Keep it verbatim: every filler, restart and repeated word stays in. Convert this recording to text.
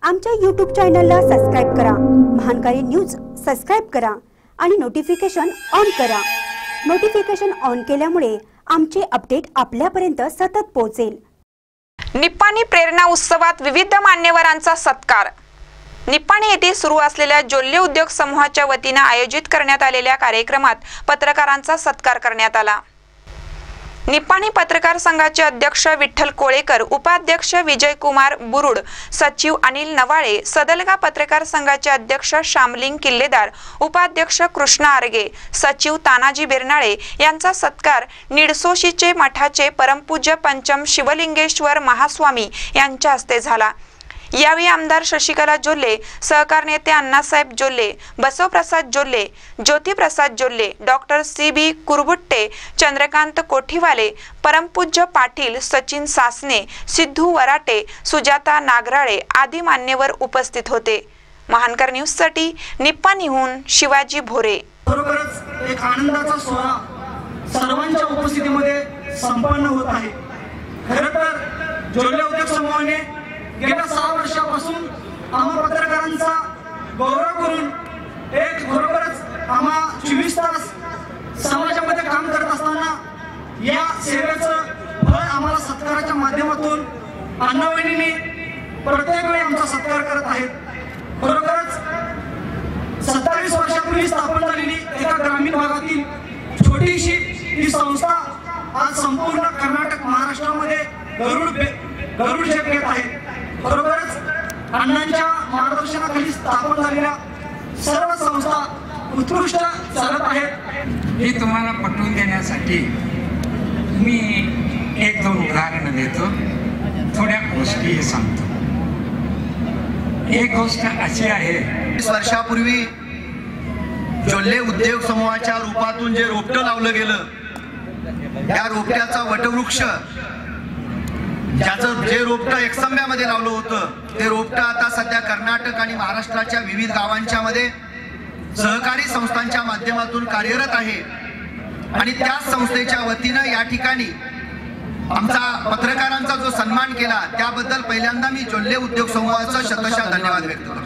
आमच्या यूट्यूब चॅनलला सबस्क्राइब करा, महानकारी न्यूज सबस्क्राइब करा आणि नोटिफिकेशन ऑन करा। नोटिफिकेशन ऑन केल्यामुळे आमचे अपडेट आपल्यापर्यंत सतत पोहोचेल। निप्पाणी प्रेरणा उत्सवात विविध मान्यवरांचा सत्कार। निप्पाणी येथे सुरू असलेल्या जोल्ले उद्योग समूहाच्या वतीने आयोजित करण्यात आलेल्या कार्यक्रमात पत्रकारांचा सत्कार करण्यात आला। निप्पाणी पत्रकार संघाचे अध्यक्ष विठ्ठल कोळेकर, उपाध्यक्ष विजय कुमार बुरुड, सचिव अनिल नवाळे, सदलगा पत्रकार संघाचे अध्यक्ष शामलिंग किल्लेदार, उपाध्यक्ष कृष्ण आरगे, सचिव तानाजी बिरनाळे यांचा सत्कार निडसोशीचे मठाचे परमपूज्य पंचम शिवलिंगेश्वर महास्वामी यांच्या हस्ते झाला। यावेळी आमदार शशिकला जोल्ले, सहकार नेते Annasaheb Jolle, Basavprasad Jolle, Jyotiprasad Jolle, doctor C B Kurbutte, Chandrakant Kothiwale, परमपूज्य पाटील, सचिन सासने, सिद्धू वराटे, सुजाता नागराळे आदी मान्यवर उपस्थित होते। महानकर न्यूज साठी निप्पाणीहून शिवाजी भोरे। बरोबरच एक आनंदाचा सोहळा सर्वांच्या उपस्थितीमध्ये संपन्न होत आहे। खरं तर जोल्ले उद्योग समूहाने गेल्या सहा वर्षापासून आम्हा पत्रकारांचा गौरव करून एक बरोबरच आम्हा चोवीस तास समाजामध्ये काम करत असताना या सेवेचं फळ आम्हाला सत्काराच्या माध्यमातून अण्णावहिनींनी प्रत्येक वेळी आमचा सत्कार करत आहेत। बरोबरच सत्तावीस वर्षापूर्वी स्थापन झालेली एका ग्रामीण भागातील छोटीशी ही संस्था आज संपूर्ण कर्नाटक महाराष्ट्रामध्ये गरुड गरुड शेप घेत आहे। बरोबरच अण्णांच्या मार्गदर्शनाखाली स्थापन झालेल्या सर्व संस्था उत्कृष्ट चालत आहेत। हे तुम्हाला पटवून देण्यासाठी मी एक दोन उदाहरण देतो, थोड्या गोष्टी सांगतो। एक गोष्ट अशी आहे, वर्षापूर्वी जोल्ले उद्योग समूहाच्या रूपातून जे रोपटं लावलं गेलं, त्या रोपट्याचा वटवृक्ष ज्याचं जे रोपटं एकसंब्यामध्ये लावलं होतं, ते रोपटं आता सध्या कर्नाटक आणि महाराष्ट्राच्या विविध गावांच्या मध्ये सहकारी संस्थांच्या माध्यमातून कार्यरत आहे। आणि त्याच संस्थेच्या वतीनं या ठिकाणी आमचा पत्रकारांचा जो सन्मान केला त्याबद्दल पहिल्यांदा मी जोल्ले उद्योग समूहाचा शतशः धन्यवाद व्यक्त करतो।